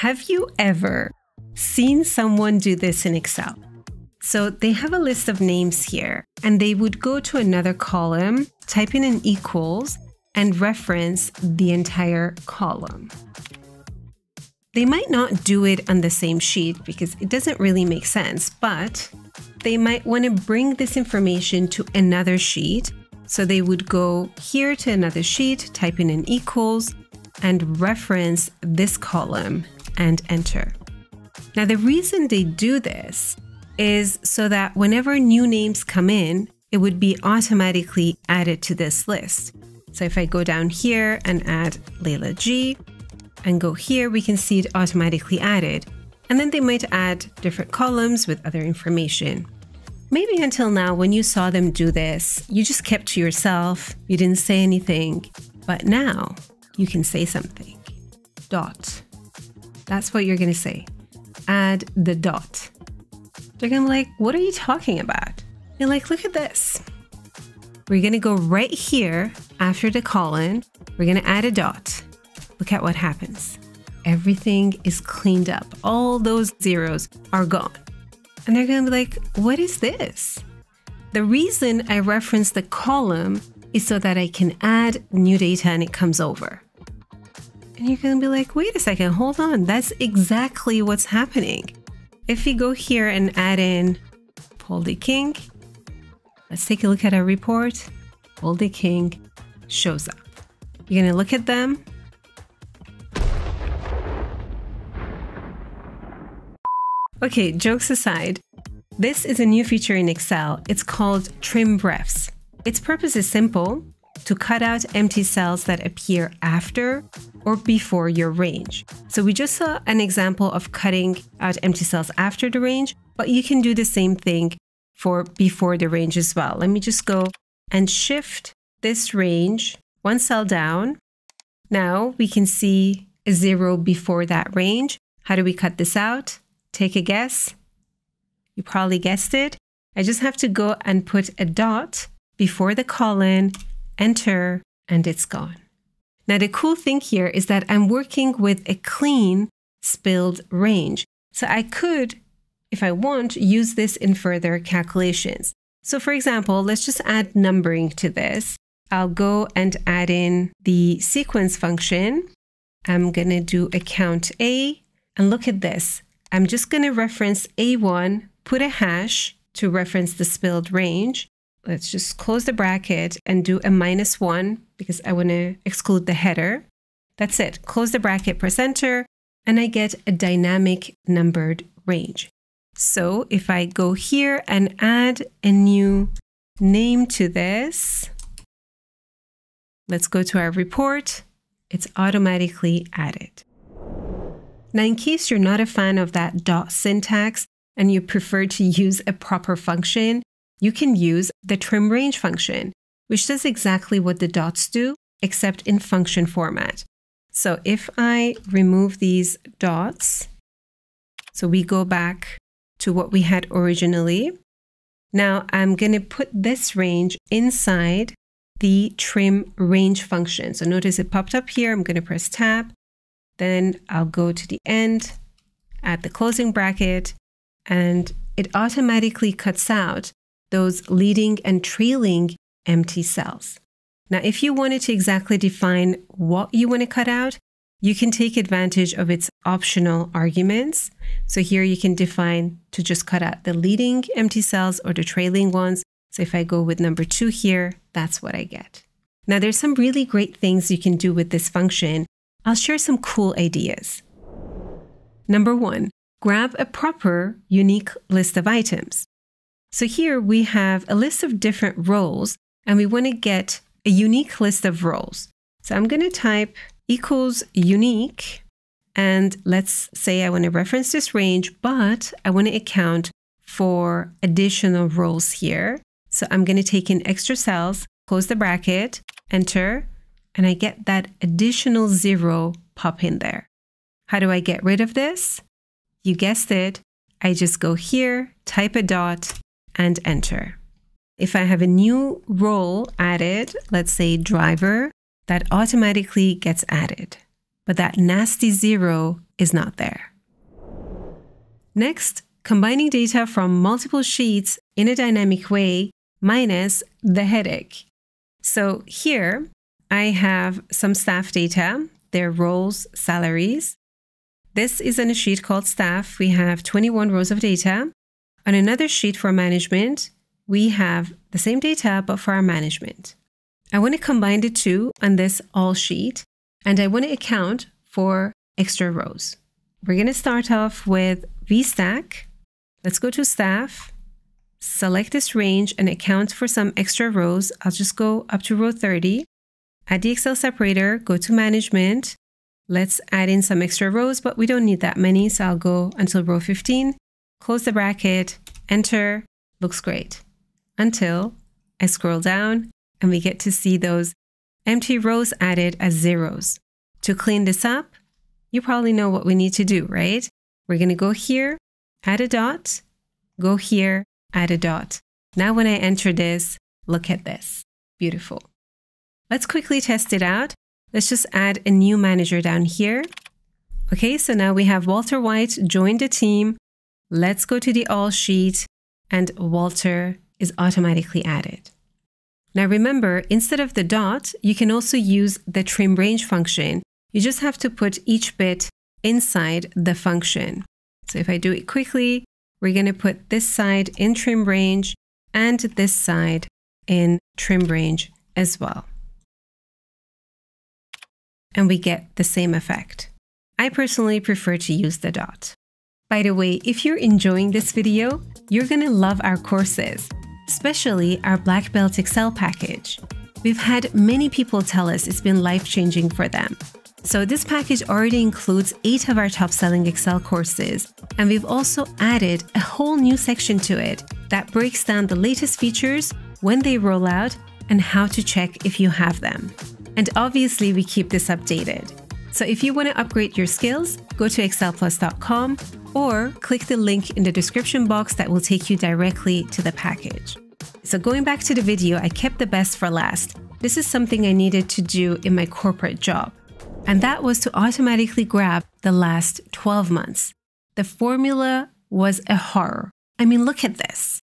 Have you ever seen someone do this in Excel? So they have a list of names here, and they would go to another column, type in an equals, and reference the entire column. They might not do it on the same sheet because it doesn't really make sense, but they might want to bring this information to another sheet. So they would go here to another sheet, type in an equals, and reference this column and enter. Now, the reason they do this is so that whenever new names come in, it would be automatically added to this list. So if I go down here and add Leila G and go here, we can see it automatically added. And then they might add different columns with other information. Maybe until now, when you saw them do this, you just kept to yourself, you didn't say anything, but now you can say something. Dot. That's what you're going to say. Add the dot. They're going to be like, what are you talking about? You're like, look at this. We're going to go right here after the colon. We're going to add a dot. Look at what happens. Everything is cleaned up. All those zeros are gone. And they're going to be like, what is this? The reason I reference the column is so that I can add new data and it comes over. And you're going to be like, wait a second, hold on. That's exactly what's happening. If we go here and add in Poldy King, let's take a look at our report. Poldy King shows up. You're going to look at them. Okay, jokes aside, this is a new feature in Excel. It's called Trim Refs. Its purpose is simple: to cut out empty cells that appear after or before your range. So we just saw an example of cutting out empty cells after the range, but you can do the same thing for before the range as well. Let me just go and shift this range one cell down. Now we can see a 0 before that range. How do we cut this out? Take a guess. You probably guessed it. I just have to go and put a dot before the colon, enter, and it's gone. Now, the cool thing here is that I'm working with a clean spilled range. So I could, if I want, use this in further calculations. So for example, let's just add numbering to this. I'll go and add in the sequence function. I'm going to do a count A, and look at this. I'm just going to reference A1, put a hash to reference the spilled range. Let's just close the bracket and do a -1 because I want to exclude the header. That's it. Close the bracket, press enter, and I get a dynamic numbered range. So if I go here and add a new name to this, let's go to our report. It's automatically added. Now, in case you're not a fan of that dot syntax and you prefer to use a proper function, you can use the TRIMRANGE function, which does exactly what the dots do, except in function format. So if I remove these dots, so we go back to what we had originally. Now I'm going to put this range inside the TRIMRANGE function. So notice it popped up here. I'm going to press tab. Then I'll go to the end, add the closing bracket, and it automatically cuts out those leading and trailing empty cells. Now, if you wanted to exactly define what you want to cut out, you can take advantage of its optional arguments. So here you can define to just cut out the leading empty cells or the trailing ones. So if I go with number 2 here, that's what I get. Now, there's some really great things you can do with this function. I'll share some cool ideas. Number 1, grab a proper unique list of items. So here we have a list of different roles, and we want to get a unique list of roles. So I'm going to type equals unique, and let's say I want to reference this range, but I want to account for additional roles here. So I'm going to take in extra cells, close the bracket, enter, and I get that additional 0 pop in there. How do I get rid of this? You guessed it. I just go here, type a dot, and enter. If I have a new role added, let's say driver, that automatically gets added. But that nasty 0 is not there. Next, combining data from multiple sheets in a dynamic way minus the headache. So here I have some staff data, their roles, salaries. This is on a sheet called staff. We have 21 rows of data. On another sheet for management, we have the same data, but for our management. I want to combine the two on this all sheet, and I want to account for extra rows. We're going to start off with VSTACK. Let's go to staff, select this range and account for some extra rows. I'll just go up to row 30. Add the Excel separator, go to management. Let's add in some extra rows, but we don't need that many. So I'll go until row 15, close the bracket, enter, looks great. Until I scroll down and we get to see those empty rows added as zeros. To clean this up, you probably know what we need to do, right? We're going to go here, add a dot, go here, add a dot. Now when I enter this, look at this. Beautiful. Let's quickly test it out. Let's just add a new manager down here. Okay, so now we have Walter White joined the team. Let's go to the all sheet and Walter is automatically added. Now remember, instead of the dot, you can also use the trim range function. You just have to put each bit inside the function. So if I do it quickly, we're going to put this side in trim range and this side in trim range as well. And we get the same effect. I personally prefer to use the dot. By the way, if you're enjoying this video, you're going to love our courses, especially our Black Belt Excel package. We've had many people tell us it's been life-changing for them. So this package already includes 8 of our top-selling Excel courses, and we've also added a whole new section to it that breaks down the latest features, when they roll out, and how to check if you have them. And obviously, we keep this updated. So if you want to upgrade your skills, go to excelplus.com or click the link in the description box that will take you directly to the package. So going back to the video, I kept the best for last. This is something I needed to do in my corporate job. And that was to automatically grab the last 12 months. The formula was a horror. I mean, look at this.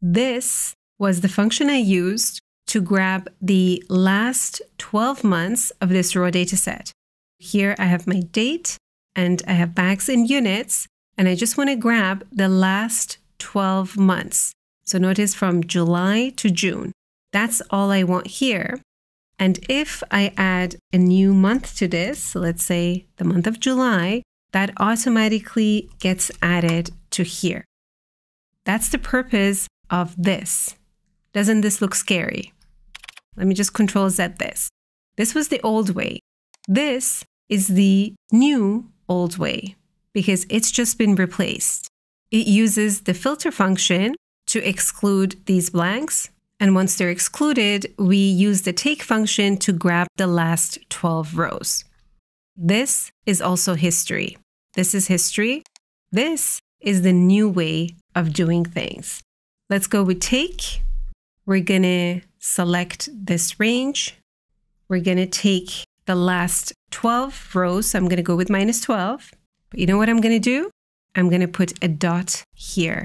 This was the function I used to grab the last 12 months of this raw data set. Here I have my date and I have bags in units, and I just want to grab the last 12 months. So notice from July to June. That's all I want here. And if I add a new month to this, so let's say the month of July, that automatically gets added to here. That's the purpose of this. Doesn't this look scary? Let me just Control Z this. This was the old way. This is the new old way because it's just been replaced. It uses the filter function to exclude these blanks. And once they're excluded, we use the take function to grab the last 12 rows. This is also history. This is history. This is the new way of doing things. Let's go with take. We're going to select this range. We're going to take the last 12 rows. So I'm going to go with -12. But you know what I'm going to do? I'm going to put a dot here.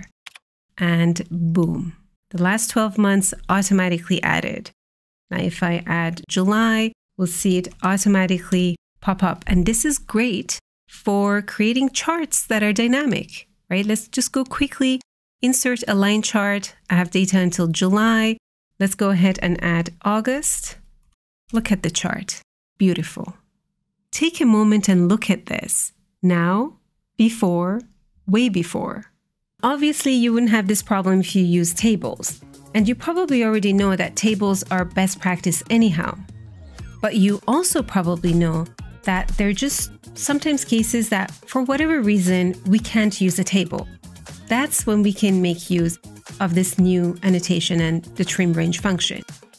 And boom. The last 12 months automatically added. Now, if I add July, we'll see it automatically pop up. And this is great for creating charts that are dynamic, right? Let's just go quickly, insert a line chart. I have data until July. Let's go ahead and add August. Look at the chart. Beautiful. Take a moment and look at this. Now, before, way before. Obviously, you wouldn't have this problem if you use tables. And you probably already know that tables are best practice anyhow. But you also probably know that there are just sometimes cases that, for whatever reason, we can't use a table. That's when we can make use of this new annotation and the trim range function.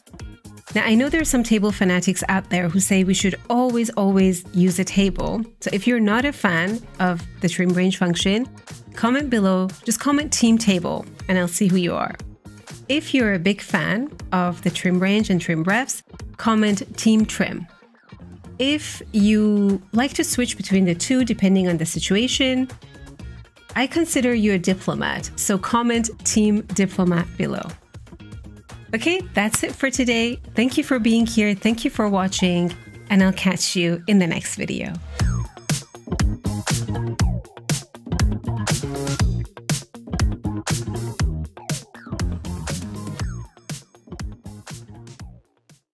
Now, I know there are some table fanatics out there who say we should always use a table. So if you're not a fan of the trim range function, comment below, just comment team table, and I'll see who you are. If you're a big fan of the trim range and trim refs, comment team trim. If you like to switch between the two depending on the situation, I consider you a diplomat, so comment Team Diplomat below. Okay, that's it for today. Thank you for being here. Thank you for watching, and I'll catch you in the next video.